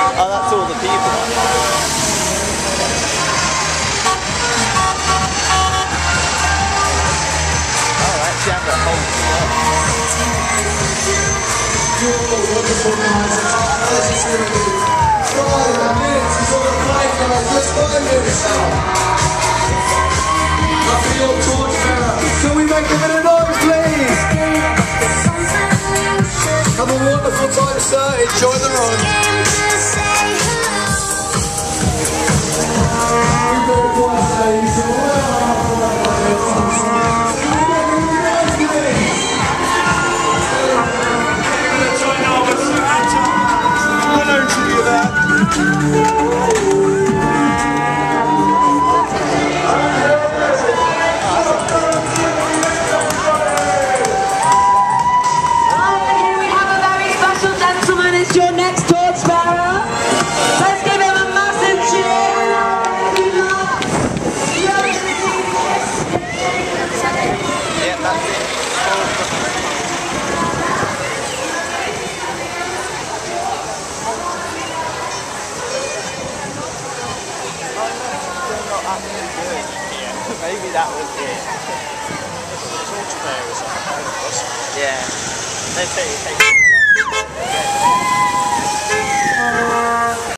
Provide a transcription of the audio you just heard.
Oh, that's all the people. Oh, actually, I'm going to hold it up. Wonderful guys. As it's going to be 5 minutes. He's on the plane, guys. Just 5 minutes now. Up for your torchbearer. Can we make a bit of noise, please? Have a wonderful time, sir. Enjoy the run. Maybe that was it. Torchbearers are Yeah. They say it takes